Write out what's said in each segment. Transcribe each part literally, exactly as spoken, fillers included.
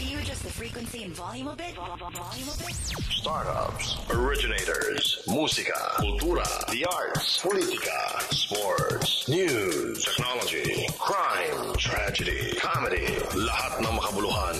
Can you adjust the frequency and volume a bit? Volume a bit? Startups, originators, musika, kultura, the arts, politika, sports, news, technology, crime, tragedy, comedy, lahat ng makabuluhan.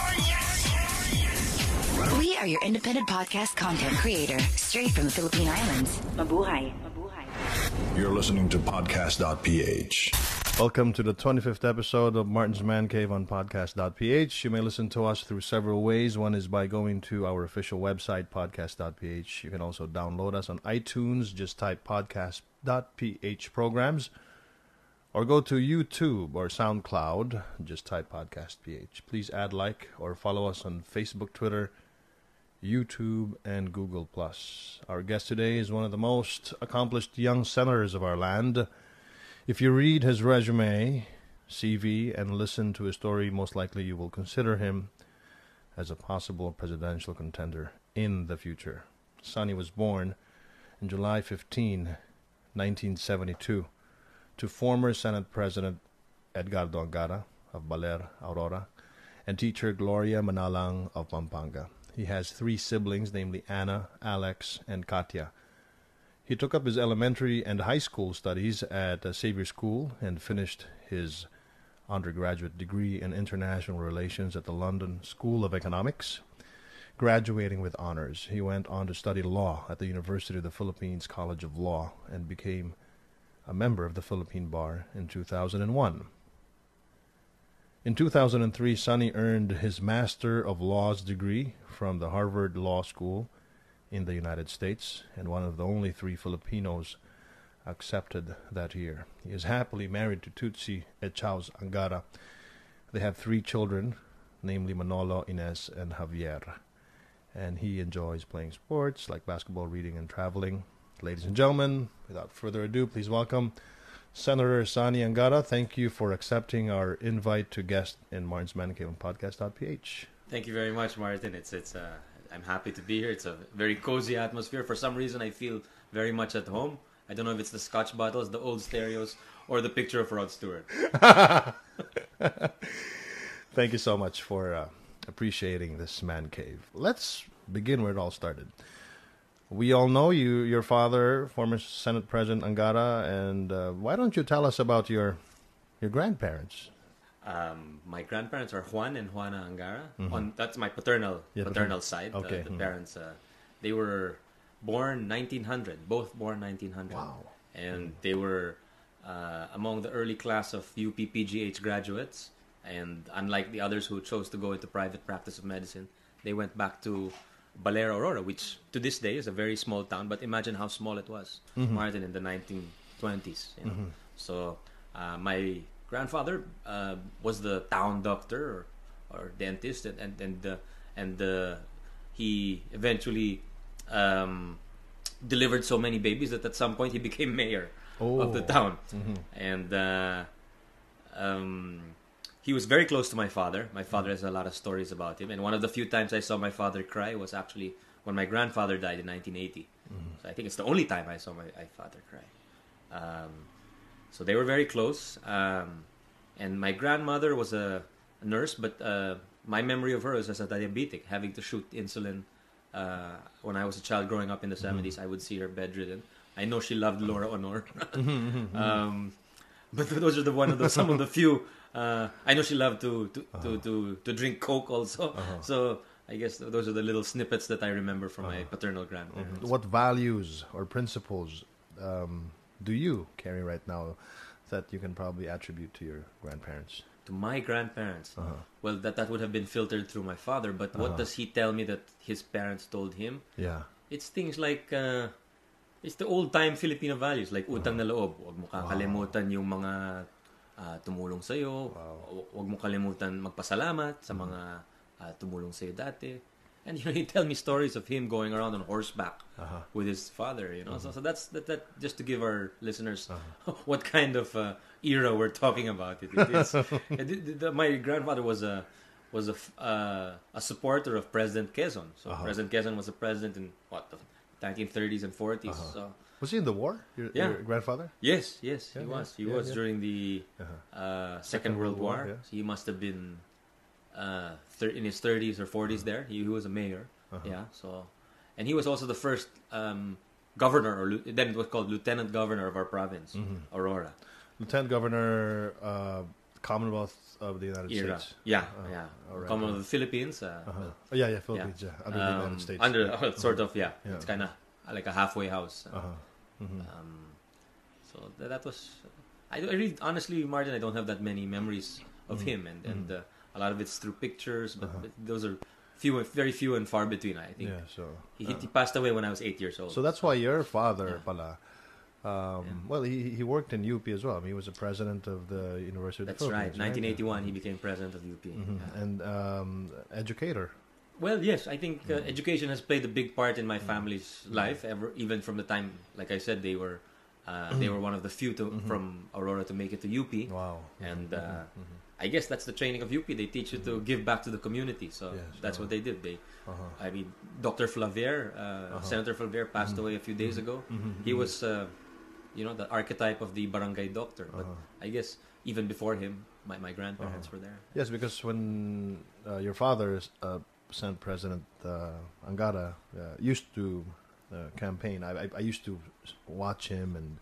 We are your independent podcast content creator, straight from the Philippine Islands. Mabuhay. Mabuhay. You're listening to podcast.Ph. Welcome to the twenty-fifth episode of Martin's Mancave on podcast.Ph. You may listen to us through several ways. One is by going to our official website, podcast.Ph. You can also download us on iTunes. Just type podcast.Ph programs. Or go to YouTube or SoundCloud. Just type podcast.Ph. Please add, like, or follow us on Facebook, Twitter, YouTube, and Google+. Our guest today is one of the most accomplished young senators of our land. If you read his resume, C V, and listen to his story, most likely you will consider him as a possible presidential contender in the future. Sonny was born on July fifteenth, nineteen seventy-two, to former Senate President Edgardo Angara of Baler, Aurora, and teacher Gloria Manalang of Pampanga. He has three siblings, namely Anna, Alex, and Katya. He took up his elementary and high school studies at uh, Xavier School and finished his undergraduate degree in international relations at the London School of Economics, graduating with honors. He went on to study law at the University of the Philippines College of Law and became a member of the Philippine Bar in two thousand one. In two thousand three, Sonny earned his Master of Laws degree from the Harvard Law School in the United States, and one of the only three Filipinos accepted that year. He is happily married to Tutsi Echaus Angara. They have three children, namely Manolo, Ines, and Javier. And he enjoys playing sports like basketball, reading, and traveling. Ladies and gentlemen, without further ado, please welcome Senator Sonny Angara. Thank you for accepting our invite to guest in Martin's Mancave on podcast.Ph. Thank you very much, Martin. It's it's uh, I'm happy to be here. It's a very cozy atmosphere. For some reason, I feel very much at home. I don't know if it's the Scotch bottles, the old stereos, or the picture of Rod Stewart. Thank you so much for uh, appreciating this man cave. Let's begin where it all started. We all know you, your father, former Senate President Angara, and uh, why don't you tell us about your your grandparents? Um, my grandparents are Juan and Juana Angara. Mm-hmm. On that's my paternal yeah, paternal side. Okay. Uh, the mm-hmm. parents, uh, they were born nineteen hundred, both born nineteen hundred. Wow. And they were uh, among the early class of U P P G H graduates. And unlike the others who chose to go into private practice of medicine, they went back to Baler, Aurora, which to this day is a very small town. But imagine how small it was, mm-hmm. Martin, in the nineteen twenties. You know? Mm-hmm. So uh, my grandfather uh, was the town doctor or, or dentist, and and and, uh, and uh, he eventually um, delivered so many babies that at some point he became mayor oh. of the town. Mm-hmm. And uh, um, he was very close to my father. My father has a lot of stories about him, and one of the few times I saw my father cry was actually when my grandfather died in nineteen eighty. Mm-hmm. So I think it's the only time I saw my, my father cry. Um, So they were very close, um, and my grandmother was a, a nurse, but uh, my memory of her is as a diabetic, having to shoot insulin. Uh, when I was a child growing up in the seventies, I would see her bedridden. I know she loved Laura Honor, um, but those are the one of the some of the few. Uh, I know she loved to to, uh-huh. to, to, to drink Coke also. Uh-huh. So I guess those are the little snippets that I remember from uh-huh. my paternal grandparents. Mm-hmm. What values or principles Um, do you carry right now that you can probably attribute to your grandparents? To my grandparents? Uh-huh. Well, that, that would have been filtered through my father, but uh-huh. what does he tell me that his parents told him? Yeah. It's things like, uh, it's the old-time Filipino values, like utang uh-huh. na loob. Huwag mo kakalimutan wow. yung mga uh, tumulong sa'yo. Wow. Huwag mo kalimutan magpasalamat sa mga uh, tumulong sa'yo dati. And you know, he tell me stories of him going around on horseback uh-huh. with his father. You know, uh-huh. so so that's that, that. Just to give our listeners uh-huh. what kind of uh, era we're talking about. It, it is. it, it, my grandfather was a was a uh, a supporter of President Quezon. So uh-huh. President Quezon was a president in what the nineteen thirties and forties. Uh-huh. So was he in the war? Your, yeah. your grandfather? Yes, yes, yeah, he yeah, was. He yeah, was yeah. during the uh-huh. uh, Second, Second World, World War. War yeah. So he must have been. uh, thir- in his thirties or forties there. He, he was a mayor. Uh-huh. Yeah, so... And he was also the first um, governor, or lu- then it was called lieutenant governor of our province, Mm-hmm. Aurora. Lieutenant Governor, uh, Commonwealth of the United Era. States. Yeah, Uh, yeah. all right. Commonwealth of the Philippines. Uh, Uh-huh. Oh, yeah, yeah, Philippines, yeah. Under the Um, United States. Under, uh, sort of, yeah. Yeah. It's kind of like a halfway house. Uh-huh. Mm-hmm. Um, so th- that was... I, I really, honestly, Martin, I don't have that many memories of Mm-hmm. him. And, and uh, a lot of it's through pictures, but, but those are few, very few and far between, I think. Uh-huh. Yeah, so... He, uh, he passed away when I was eight years old. So that's why your father, Yeah. pala, um, Yeah. well, he he worked in U P as well. I mean, he was the president of the University of That's the right. Philippines. nineteen eighty-one, he became president of U P. Mhm. Yeah. And um, educator. Well, yes, I think uh, Mm-hmm. education has played a big part in my family's life. Ever, even from the time, like I said, they were uh, they were one of the few to, Mm-hmm. from Aurora to make it to U P. Wow. And uh, I guess that's the training of U P. They teach you to give back to the community. So Yes, that's uh-huh. what they did. They, Uh-huh. I mean, Doctor Flavier, uh, Senator Flavier, passed away a few days ago. He was, uh, you know, the archetype of the barangay doctor. But I guess even before him, my, my grandparents were there. Yes, because when uh, your father, uh, Senate President uh, Angara, uh, used to uh, campaign, I, I I used to watch him and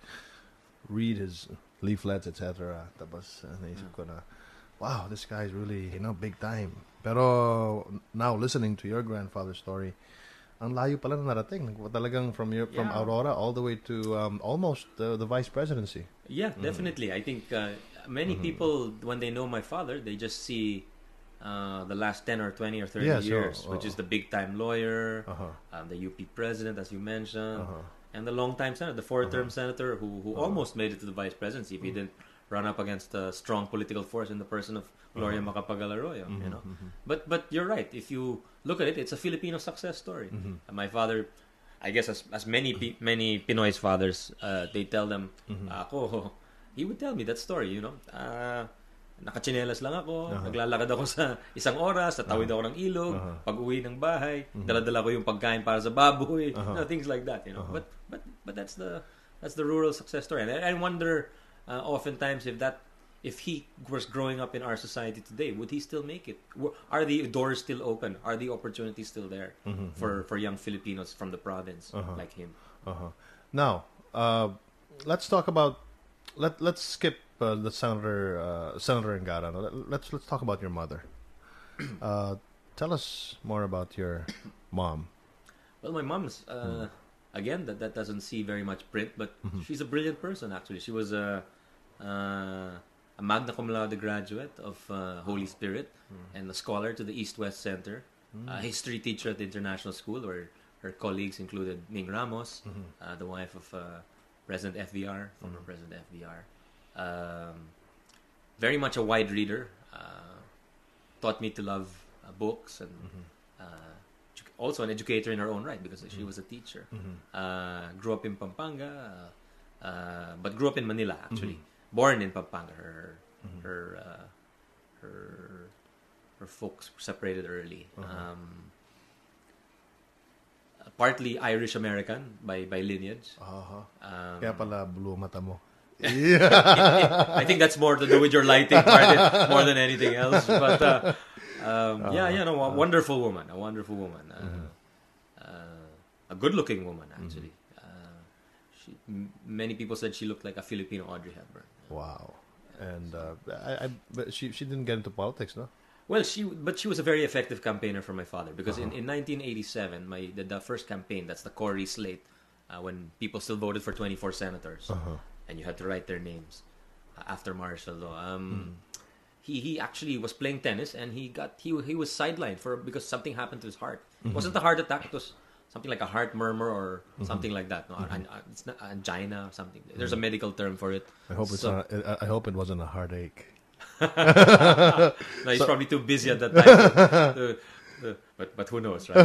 read his leaflets, et cetera. Tapos uh, naisip ko na, wow, this guy's really, you know, big time. Pero now listening to your grandfather's story, ang layo pala na narating. Talagang from your from Yeah. Aurora all the way to um, almost uh, the vice presidency. Yeah, definitely. I think uh, many people, when they know my father, they just see uh, the last ten or twenty or thirty Yeah, so, years, which uh, is the big-time lawyer, Uh-huh. um, the U P president, as you mentioned, Uh-huh. and the long-time senator, the four-term senator who, who almost made it to the vice presidency if he didn't run up against a strong political force in the person of Gloria Macapagal Arroyo. You know, but but you're right. If you look at it, it's a Filipino success story. And my father, I guess, as as many Pi- many Pinoy's fathers, uh, they tell them, ako, he would tell me that story. You know, uh, nakachinelas lang ako, naglalakad ako sa isang oras, tatawid ako ng ilog, pag uwi ng bahay, dala-dala ko yung pagkain para sa baboy, you know, things like that. You know, but but but that's the that's the rural success story, and I, I wonder uh, oftentimes if that if he was growing up in our society today, would he still make it? Are the doors still open? Are the opportunities still there for for young Filipinos from the province like him? Uh-huh. Now, uh, let's talk about let let's skip uh, the senator uh, Senator Angara. No? Let, let's let's talk about your mother. Uh, tell us more about your mom. Well, my mom's uh, again that that doesn't see very much print, but she's a brilliant person. Actually, she was a uh, a magna cum laude graduate of uh, Holy Spirit and a scholar to the East-West Center, a history teacher at the International School, where her colleagues included Ming Ramos, uh, the wife of uh, President F D R, former President F D R. Um, very much a wide reader. Uh, taught me to love uh, books and uh, edu- also an educator in her own right because she was a teacher. Uh, grew up in Pampanga, uh, uh, but grew up in Manila actually. Born in Pampanga. Her her uh, her her folks were separated early. Um, partly Irish American by by lineage. Uh-huh. Um, Kaya pala blue mata mo. I think that's more to do with your lighting, Martin, more than anything else. But uh, um, yeah, yeah, no, a wonderful woman, a wonderful woman, uh, uh, a good-looking woman actually. Uh, she, m- many people said she looked like a Filipino Audrey Hepburn. Wow. And uh, I, I, but she she didn't get into politics, no? Well, she but she was a very effective campaigner for my father because in, in nineteen eighty-seven, my the, the first campaign, that's the Corey slate, uh, when people still voted for twenty-four senators, and you had to write their names uh, after martial law. Um, he he actually was playing tennis and he got he he was sidelined for because something happened to his heart. It wasn't a heart attack; it was something like a heart murmur or something like that. No, an, an, it's not angina or something. There's a medical term for it. I hope it's So- not, I I hope it wasn't a heartache. No, he's probably too busy at that time. to- to- but but who knows, right?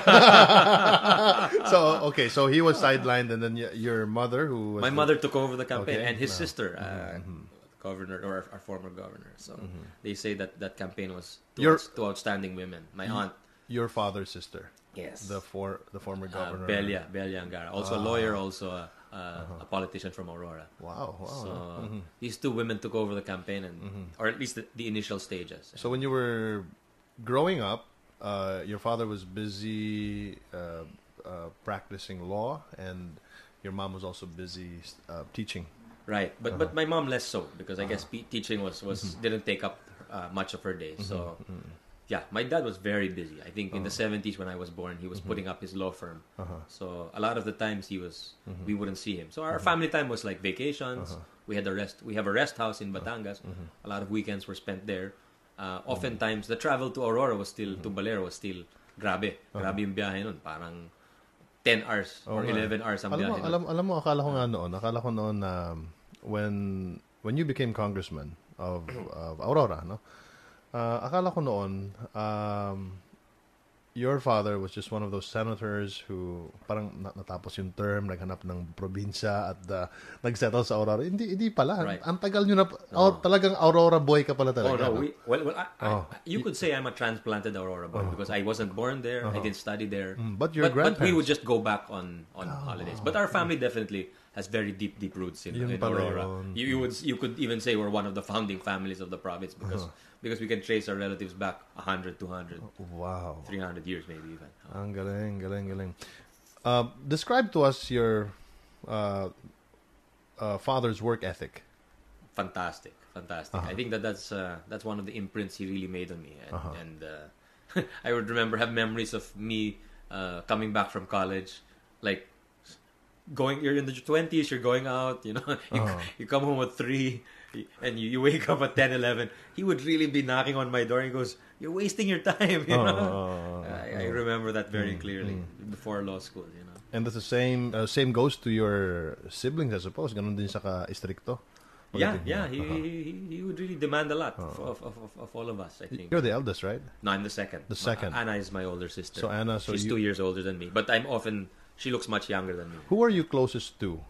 So okay, so he was sidelined, and then y- your mother, who was My the- mother took over the campaign, Okay. and his No. sister, uh, governor or our, our former governor. So they say that that campaign was two, Your- outs- two outstanding women. My aunt, your father's sister, yes, the for the former uh, governor. Belia Belia Angara, also a lawyer, also a, uh, a politician from Aurora. Wow, wow. So these two women took over the campaign, and or at least the, the initial stages. So when you were growing up, uh, your father was busy uh, uh, practicing law, and your mom was also busy uh, teaching. Right, but Uh-huh. but my mom less so because I guess Uh-huh. pe- teaching was, was Mhm. didn't take up uh, much of her day. So Mhm. yeah, my dad was very busy. I think in the Uh-huh. seventies when I was born, he was Mhm. putting up his law firm. Uh-huh. So a lot of the times he was Mhm. we wouldn't see him. So our Uh-huh. family time was like vacations. Uh-huh. We had a rest. We have a rest house in Batangas. Mhm. A lot of weekends were spent there. Uh, oftentimes the travel to Aurora was still to Balero was still grabe. Uh-huh. Grabe yung biyahe nun. Parang ten hours Oo or nga. eleven hours ang Alam mo, biyahe. nun. alam, alam mo, akala ko nga noon, akala ko noon na when when you became congressman of, of Aurora, no? Uh, akala ko noon, um, your father was just one of those senators who parang na- natapos yung term, naghanap ng probinsya at uh, nagsettle sa Aurora. Hindi, hindi pala. Right. Ang tagal nyo na, oh, talagang Aurora boy ka pala Oh talaga. no, we, well, well I, Oh. I, you could say I'm a transplanted Aurora boy Oh. because I wasn't born there. I Uh-huh. didn't study there. Mm, but your but, but we grandparents- would just go back on on Oh. holidays. But our family definitely has very deep, deep roots in, Yun in pala Aurora. yun. You, you would you could even say we're one of the founding families of the province because Uh-huh. because we can trace our relatives back one hundred, two hundred, Wow. three hundred years maybe even. Ang galing, galing, galing. Uh, describe to us your uh, uh, father's work ethic. Fantastic, fantastic. Uh-huh. I think that that's uh, that's one of the imprints he really made on me, and, Uh-huh. and uh, I would remember have memories of me uh, coming back from college, like going. You're in the twenties, you're going out, you know, you, Uh-huh. you come home at three, and you, you wake up at ten, eleven. He would really be knocking on my door. And he goes, "You're wasting your time." You know, Oh, I, I remember that very Mm, clearly mm. before law school. You know. And that's the same uh, same goes to your siblings, I suppose. Ganun din siya ka-istrikto. Yeah, Pagdating- yeah, he, Uh-huh. he he would really demand a lot Uh-huh. of, of, of, of all of us, I think. You're the eldest, right? No, I'm the second. The second. Ma- Anna is my older sister. So Anna, so she's you- two years older than me, but I'm often she looks much younger than me. Who are you closest to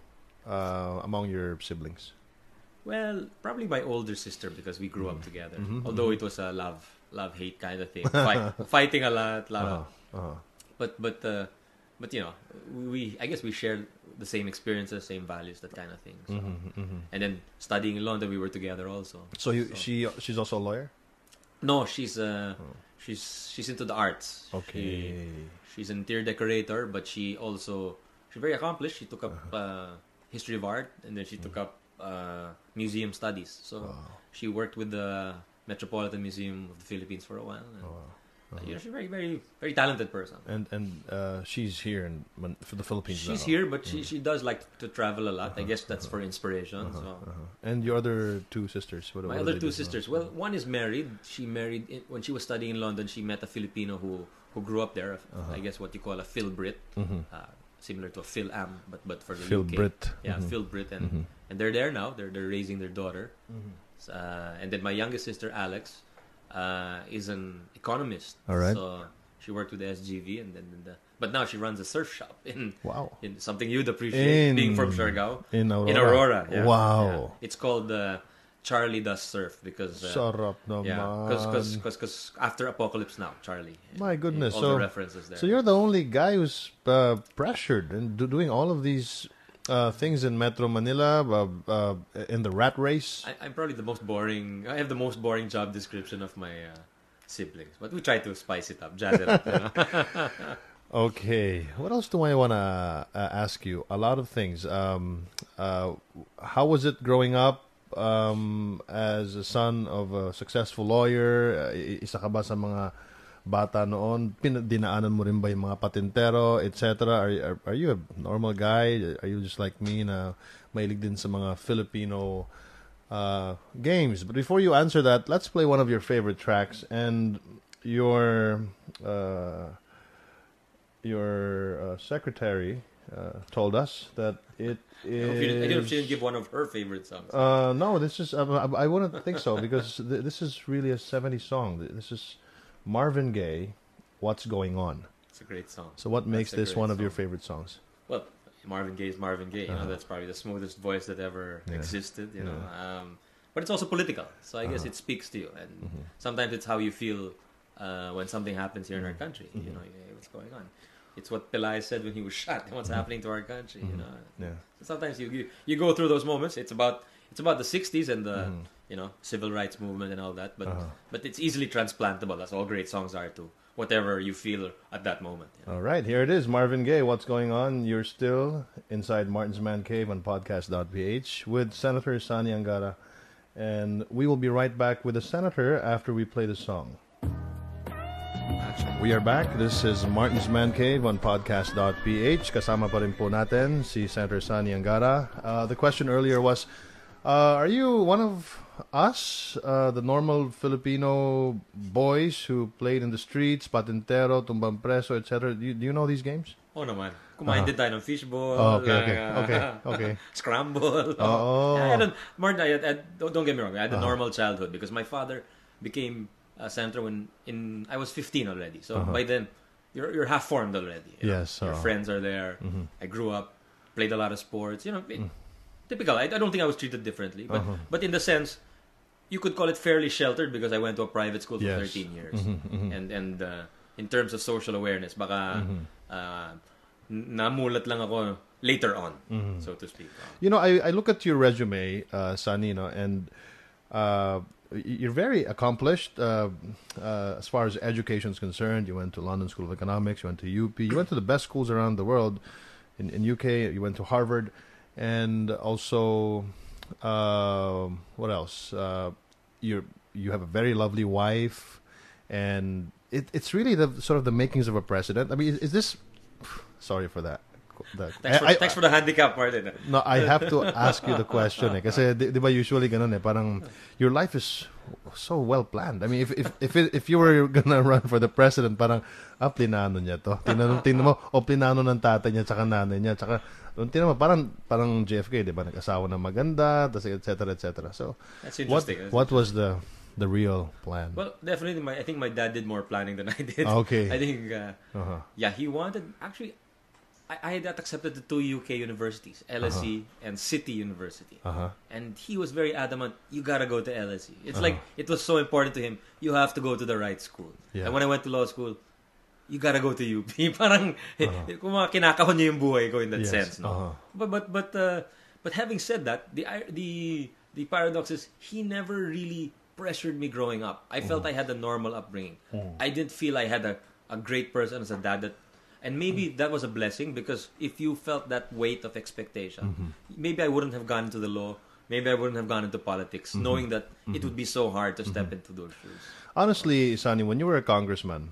uh, among your siblings? Well, probably my older sister because we grew up together. Mhm, Although it was a love love hate kind of thing, Fight, fighting a lot, lot of, Uh-huh. Uh-huh. but but uh, but you know, we I guess we shared the same experiences, same values, that kind of thing. So. Mhm, mhm. And then studying in London, we were together also. So, you, she she's also a lawyer? No, she's uh, she's she's into the arts. Okay. She, she's an interior decorator, but she also she's very accomplished. She took up uh, history of art, and then she took up uh, museum studies. So Wow. she worked with the Metropolitan Museum of the Philippines for a while. And, Oh, wow. uh, you know, she's a very very very talented person. And and uh, she's here in Man- for the Philippines. She's now. here, but she she does like to travel a lot. I guess that's for inspiration. So. Uh-huh. And your other two sisters? What, My what do other they two do? sisters. Well, one is married. She married in, when she was studying in London. She met a Filipino who who grew up there. Uh-huh. I guess what you call a Phil Brit, Mhm. uh, similar to a Phil Am, but but for the Phil U K. Brit. Yeah, Mhm. Phil Brit, and Mhm. and they're there now. They're they're raising their daughter. Mhm. Uh, and then my youngest sister Alex uh, is an economist. All right. So she worked with the S G V, and then the, but now she runs a surf shop in Wow. in something you'd appreciate In- being from Siargao. in Aurora. In Aurora. Yeah. Wow. Yeah. It's called uh, Charlie Does Surf because uh, Sarap naman. yeah, because after Apocalypse Now, Charlie. My goodness. All so, the references there. so you're the only guy who's uh, pressured and do, doing all of these uh, things in Metro Manila, uh, uh, in the rat race. I, I'm probably the most boring. I have the most boring job description of my uh, siblings, but we try to spice it up, jazz it up. You know? Okay. What else do I want to uh, ask you? A lot of things. Um, uh, how was it growing up um, as a son of a successful lawyer? Uh, i- isa ka ba sa mga bata noon? Pin- dinaanan mo rin ba yung mga patintero, et cetera? Are, are, are you a normal guy? Are you just like me na mahilig din sa mga Filipino uh, games? But before you answer that, let's play one of your favorite tracks. And your... Uh, your uh, secretary uh, told us that it I hope she didn't- I don't know if she is. didn't give one of her favorite songs. Uh, no, this is. Uh, I, I wouldn't think so because th- this is really a seventies song. This is Marvin Gaye. What's going on? It's a great song. So, what makes That's a this great one of your song. favorite songs? Well, Marvin Gaye is Marvin Gaye. You know, Uh-huh. that's probably the smoothest voice that ever Yeah. existed. You know, Yeah. um, but it's also political. So I guess Uh-huh. it speaks to you, and Mhm. sometimes it's how you feel uh, when something happens here in our country. You Mhm. know, hey, what's going on? It's what Pillai said when he was shot. What's happening to our country? You Mhm. know. Yeah. So sometimes you, you you go through those moments. It's about it's about the sixties and the Mhm. you know, civil rights movement and all that. But Uh-huh. but it's easily transplantable, as all great songs are, to whatever you feel at that moment. You know? All right, here it is. Marvin Gaye, what's going on? You're still inside Martin's Man Cave on podcast dot P H with Senator Sonny Angara. And we will be right back with the Senator after we play the song. We are back. This is Martin's Man Cave on podcast dot P H. Kasama pa rin po natin si Senator Sonny Angara. Uh, the question earlier was, uh, are you one of us, uh, the normal Filipino boys who played in the streets, patintero, tumbang preso, et cetera? Do you, do you know these games? Oh naman. Kumain din tayo ng fishball. Oh, okay, okay, uh, okay, okay. Scramble. Oh. I had a, Martin, I had, I, don't, don't get me wrong. I had a Uh-huh. normal childhood because my father became a senator when in I was fifteen already. So Uh-huh. by then, you're you're half formed already. You know? Yes, Your uh-huh. friends are there. Mhm. I grew up, played a lot of sports. You know, it, Mm. typical. I, I don't think I was treated differently, but Uh-huh. but in the sense, you could call it fairly sheltered because I went to a private school for Yes. thirteen years, Mhm, mhm. and and uh, in terms of social awareness, baka Mhm. uh, n- namulat lang ako later on, Mhm. so to speak. Uh, You know, I, I look at your resume, uh, Sonny, you know, and uh, you're very accomplished uh, uh, as far as education is concerned. You went to London School of Economics, you went to U P, you went to the best schools around the world. In, in U K, you went to Harvard, and also, uh, what else? Uh, you you have a very lovely wife, and it, it's really the sort of the makings of a president. I mean, is, is this? Sorry for that. The, thanks, for, I- I- thanks for the handicap, Martin. No, I have to ask you the question eh. Kasi di, di ba usually ganun eh, parang your life is so well planned. I mean, if if if it, if you were gonna run for the president, parang ah, plinano niya to. Tinanong tingnan mo, o plinano ng tatay niya tsaka nanay niya, tsaka tingnan mo parang parang J F K, di ba, nag-asawa ng maganda, tas et cetera et cetera. So That's what interesting. That's what was the the real plan? Well, definitely, my I think my dad did more planning than I did. Okay. I think, uh, Uh-huh. yeah, he wanted actually. I, I had accepted the two U K universities, L S E and City University, Uh-huh. and he was very adamant. You gotta go to L S E. It's Uh-huh. like it was so important to him. You have to go to the right school. Yeah. And when I went to law school, you gotta go to U P. Parang Uh-huh. kung mga kinakahon niya yung buhay ko in that Yes. sense, no. Uh-huh. But but but uh, but having said that, the the the paradox is he never really pressured me growing up. I felt I had a normal upbringing. I didn't feel I had a, a great person as a dad that, and maybe that was a blessing because if you felt that weight of expectation, maybe I wouldn't have gone into the law. Maybe I wouldn't have gone into politics, knowing that it would be so hard to step into those shoes. Honestly, Sonny, when you were a congressman,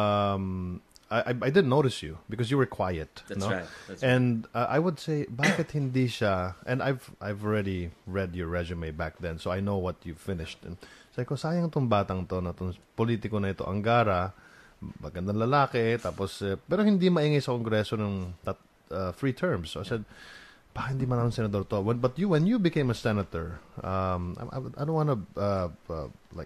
um, I, I I didn't notice you because you were quiet. That's no? right. That's And uh, I would say, bakit hindi siya? And I've I've already read your resume back then, so I know what you finished. And sabi ko, sayang tong batang to, na tong politiko na ito, Angara, magandang lalaki, tapos, eh, pero hindi maingay sa Kongreso ng tat, uh, three terms. So I said, bakit hindi man ako senador to? When, but you, when you became a senator, um, I, I, I don't want to, uh, uh, like,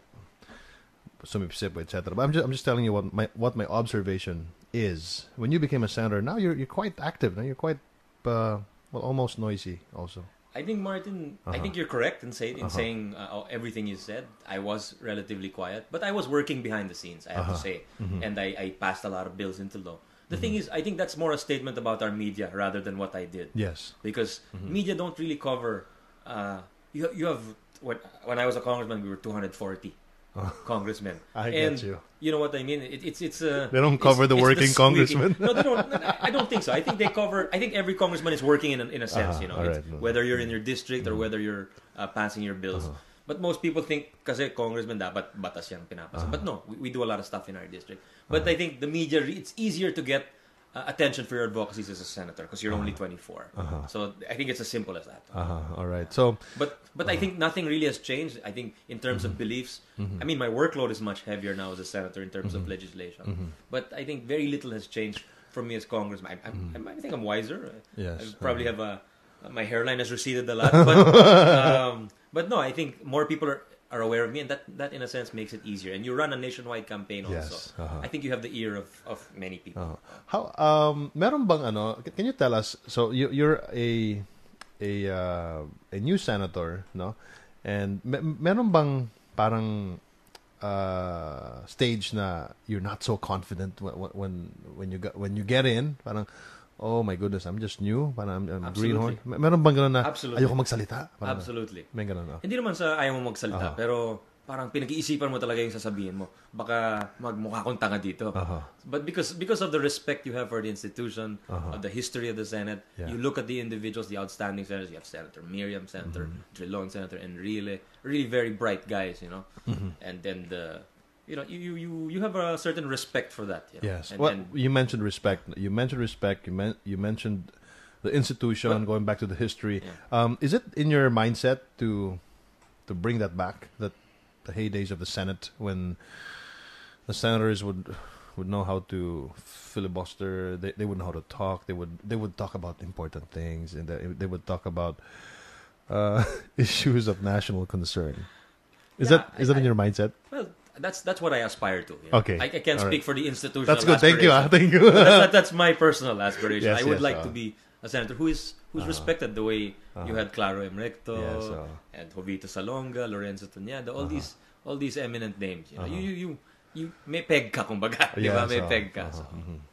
sumipsip, et cetera. But I'm just, I'm just telling you what my, what my observation is. When you became a senator, now you're, you're quite active. Now you're quite, uh, well, almost noisy also. I think Martin. I Uh-huh. think you're correct in, say, in Uh-huh. saying uh, everything you said. I was relatively quiet, but I was working behind the scenes. I have Uh-huh. to say, Mhm. and I, I passed a lot of bills into law. The Mm-hmm. thing is, I think that's more a statement about our media rather than what I did. Yes. Because Mm-hmm. media don't really cover. Uh, you you have when when I was a congressman, we were two hundred forty congressmen. I and get you. You know what I mean? It, it's it's uh, They don't it's- cover the it's working squeaky- congressman. No, they don't. I don't think so. I think they cover. I think every congressman is working in a, in a sense. Uh-huh, You know, all It's right. whether you're in your district or whether you're uh, passing your bills. Uh-huh. But most people think kasi congressman dapat batas yang pinapasa. Uh-huh. But no, we, we do a lot of stuff in our district. But I think the media, re- it's easier to get uh, attention for your advocacies as a senator because you're only twenty-four. Uh-huh. So I think it's as simple as that. Uh-huh. All right. So, But but I think nothing really has changed. I think in terms of beliefs, I mean my workload is much heavier now as a senator in terms of legislation. But I think very little has changed for me as congressman. I, I'm, I'm, I think I'm wiser. Yes. I probably have a my hairline has receded a lot, but um, but no, I think more people are, are aware of me, and that, that in a sense makes it easier. And you run a nationwide campaign also. Yes, uh-huh. I think you have the ear of, of many people. uh, how um meron bang ano? c- Can you tell us? So you you're a a uh, a new senator, no? And me- meron bang parang uh, stage na you're not so confident when when when you got, when you get in? Parang oh my goodness, I'm just new, parang I'm, I'm greenhorn. Absolutely. Meron bang ganun na, Absolutely. ayoko magsalita? Parang, Absolutely. May ganun, oh. Hindi naman sa ayaw mo magsalita, Uh-huh. pero parang pinag-iisipan mo talaga yung sasabihin mo. Baka magmukha kong tanga dito. Uh-huh. But because because of the respect you have for the institution, Uh-huh. of the history of the Senate, Yeah. you look at the individuals, the outstanding senators. You have Senator Miriam, Senator Mm-hmm. Trilon, Senator Enrile, really very bright guys, you know. Mm-hmm. And then the, you know, you you you have a certain respect for that. You know? Yes. And Well, then, you mentioned respect. You mentioned respect. You, men- you mentioned the institution, Well, going back to the history. yeah. Um, is it in your mindset to to bring that back? That the heydays of the Senate, when the senators would would know how to filibuster, they they would know how to talk. They would they would talk about important things, and they, they would talk about uh, issues of national concern. Is Yeah, that is that in I- your mindset? well, that's that's what I aspire to. You know? Okay. I, I can't All speak right. for the institutional. That's good. Thank you. ah. aspiration. Thank you. But that, that's my personal aspiration. Yes, I would yes, like uh. to be a senator who is who's respected the way you had Claro M. Recto Yes, uh. and Jovito Salonga, Lorenzo Tanyada, all these all these eminent names. You know, you, you you you may peg ka kumbaga, di ba? Yes, May uh, peg ka. uh-huh, So,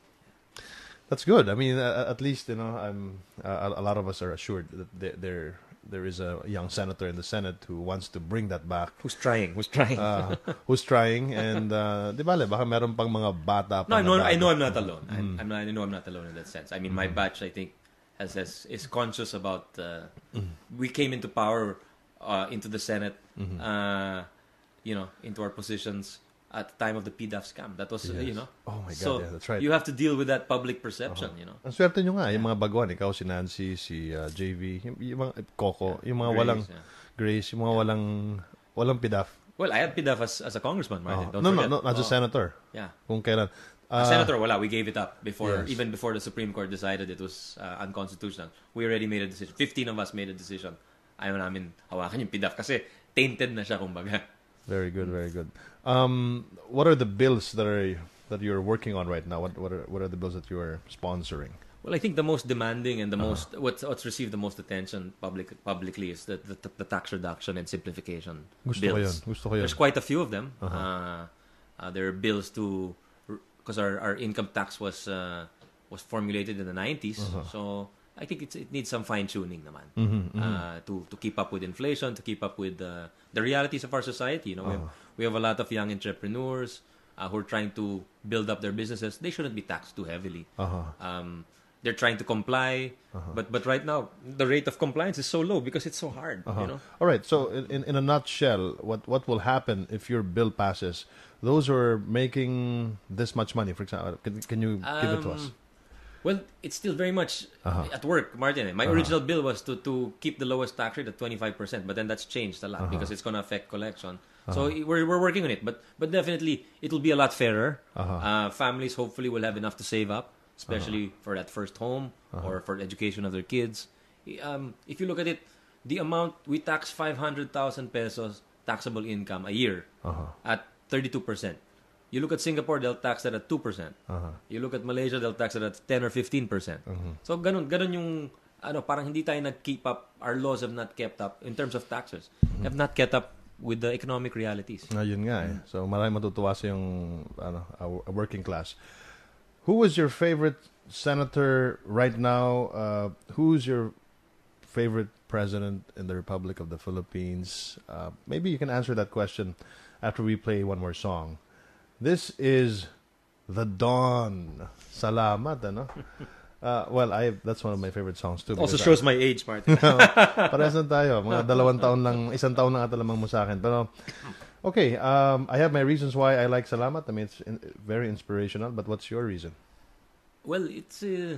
That's good. I mean, uh, at least you know, I'm. Uh, a lot of us are assured that there, there there is a young senator in the Senate who wants to bring that back. who's trying? Who's trying? Uh, who's trying, and uh, di ba, le, baka meron pang mga bata pa no, I na know. bago. I know I'm not alone. Mm. I'm, I'm not. I know I'm not alone in that sense. I mean, my batch, I think, has, has is conscious about. Uh, We came into power, uh, into the Senate, Mm-hmm. uh, you know, into our positions at the time of the P D A F scam. That was, uh, Yes. you know. Oh my God, so yeah, that's right. You have to deal with that public perception, you know. Ang swerte nyo nga, yung mga baguhan, ikaw, si Nancy, si uh, J V, yung, yung mga Coco, yung mga Grace, walang yeah. Grace, yung mga walang walang P D A F. Well, I had P D A F as, as a congressman, Oh. Martin. Don't No, no, forget. no, not just Oh, senator. Yeah. Kung kailan. A Uh, senator, wala. We gave it up before, Yes. even before the Supreme Court decided it was uh, unconstitutional. We already made a decision. Fifteen of us made a decision. Ayaw namin hawakan yung P D A F kasi tainted na siya, kumbaga. Very good, very good. Um, what are the bills that are that you're working on right now? What what are what are the bills that you are sponsoring? Well, I think the most demanding and the Uh-huh. most what's what's received the most attention public publicly is the the, the tax reduction and simplification Gusto ko bills. yun. Gusto ko yun. There's quite a few of them. Uh-huh. Uh, uh, there are bills to because our, our income tax was uh, was formulated in the nineties, Uh-huh. so I think it's, it needs some fine tuning, naman, Mhm, mhm. Uh, to to keep up with inflation, to keep up with uh, the realities of our society. You know, we, have, Uh-huh. we have a lot of young entrepreneurs uh, who are trying to build up their businesses. They shouldn't be taxed too heavily. Uh-huh. Um, they're trying to comply, but but right now the rate of compliance is so low because it's so hard. Uh-huh. You know, All right. So, in, in in a nutshell, what what will happen if your bill passes? Those who are making this much money, for example, can, can you give it to us? Um, Well, it's still very much Uh-huh. at work, Martin. My Uh-huh. original bill was to, to keep the lowest tax rate at twenty-five percent, but then that's changed a lot Uh-huh. because it's going to affect collection. So we're we're working on it, but but definitely it will be a lot fairer. Uh-huh. Uh, families hopefully will have enough to save up, especially for that first home or for the education of their kids. Um, if you look at it, the amount we tax five hundred thousand pesos taxable income a year Uh-huh. at thirty-two percent. You look at Singapore, they'll tax that at two percent. Uh-huh. You look at Malaysia, they'll tax it at ten or fifteen percent. So ganun, ganun yung, ano, parang hindi tayo nag-keep up, our laws have not kept up, in terms of taxes, have not kept up with the economic realities. Ayun nga eh. So, maraming matutuwa sa yung ano, a, a working class. Who was your favorite senator right now? Uh, who's your favorite president in the Republic of the Philippines? Uh, maybe you can answer that question after we play one more song. This is The Dawn. Salamat, ano? Uh, well, I that's one of my favorite songs too. Also because shows my age, Martin. Parehas na tayo. Mga dalawang taon lang, isang taon lang ata lamang mo sa akin. Pero, okay, um, I have my reasons why I like Salamat. I mean, it's in, very inspirational. But what's your reason? Well, it's uh,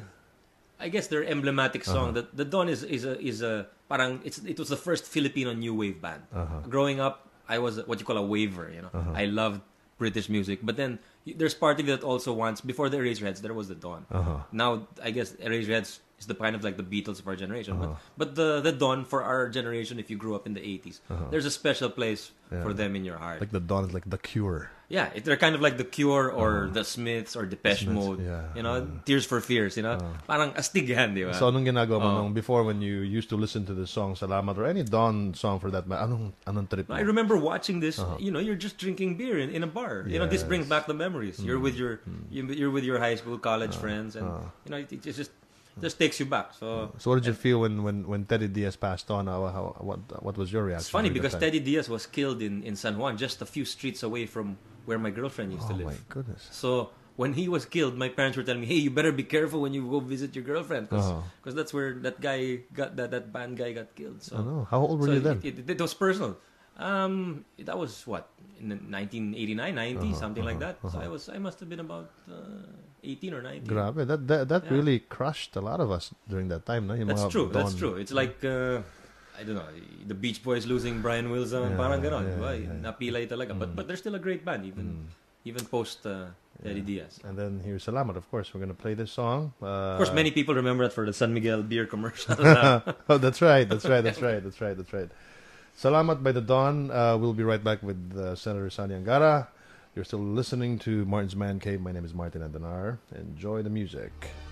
I guess their emblematic song. Uh-huh. The the Dawn is is a is a parang it's it was the first Filipino new wave band. Uh-huh. Growing up, I was what you call a waver. You know, I loved British music, but then y- there's part of it that also wants. Before the Eraserheads, there was the Dawn. Uh-huh. Now, I guess Eraserheads is the kind of like the Beatles of our generation. But but the the Dawn for our generation, if you grew up in the eighties, there's a special place Yeah. for them in your heart. Like the Dawn is like the Cure. Yeah, it, they're kind of like the Cure or the Smiths or Depeche Smiths, Mode. yeah. You know, Tears for Fears. You know, parang astig yan, di ba? So, anong ginagawa mo Oh. nung before when you used to listen to the song Salamat or any Dawn song for that matter? Anong, anong trip mo? I remember watching this. You know, you're just drinking beer in, in a bar. You know, this Yes. brings back the memories. You're with your you- you're with your high school, college friends, and you know, it, it's just just takes you back. So, so what did you feel when, when, when Teddy Diaz passed on? How, how, what what was your reaction? It's funny during because that time? Teddy Diaz was killed in, in San Juan, just a few streets away from where my girlfriend used Oh to live. my goodness. So when he was killed, my parents were telling me, "Hey, you better be careful when you go visit your girlfriend, because Uh-huh. that's where that guy got that that band guy got killed." So I know. How old were so you then? It, it, it was personal. Um, that was what in the nineteen eighty-nine, ninety, Uh-huh, something like uh-huh, that. So uh-huh. I was I must have been about uh, eighteen or nineteen. Grabe. That that, that Yeah. really crushed a lot of us during that time. No? Yung That's mga true. That's Don- true. It's like uh, I don't know, the Beach Boys losing Brian Wilson, Yeah, parang ganon, yeah, diba? yeah. Napilay talaga. But but they're still a great band, even even post uh, Teddy Diaz. And then here's Salamat, of course. We're going to play this song. Uh, Of course, many people remember that for the San Miguel beer commercial. oh, that's right. That's right. That's right. That's right. That's right. Salamat by the Dawn. Uh, we'll be right back with uh, Senator Sonny Angara. You're still listening to Martin's Man Cave. My name is Martin Andanar. Enjoy the music.